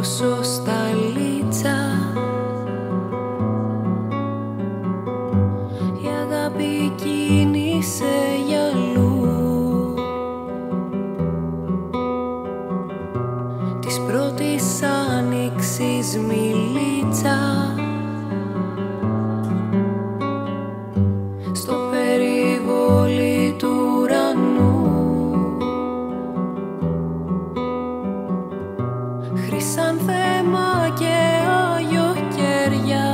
χρυσοσταλίτσα. Η αγάπη κίνησε για αλλού. Της πρώτης άνοιξης μιλίτσα. Στο περιβόλι του ουρανού. Χρυσάνθεμα και αγιοκέρια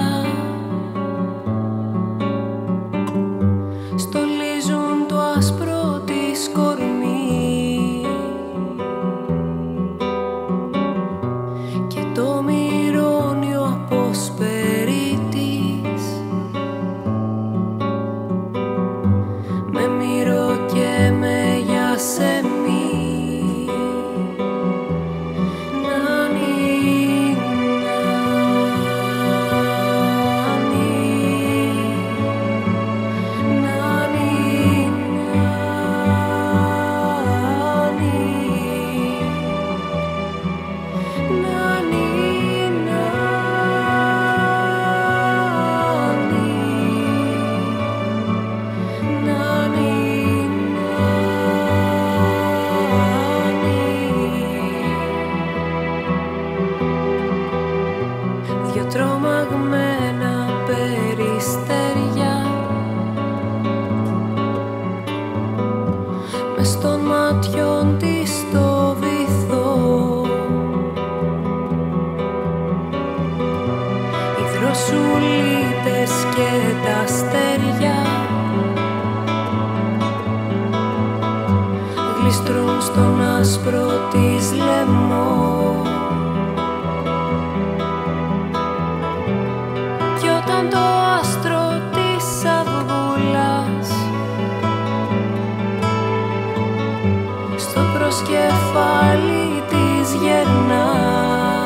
στολίζουν το άσπρο της κορμί και το μυρώνιο αποσπερίτης με μύρο και με γιασεμί. Δυο τρομαγμένα περιστέρια μες των ματιών της το βυθό. Οι δροσουλίτες και τα αστέρια γλιστρούν στον άσπρο της λαιμό. Όταν το άστρο της αυγούλας στο προσκεφάλι της γερνά,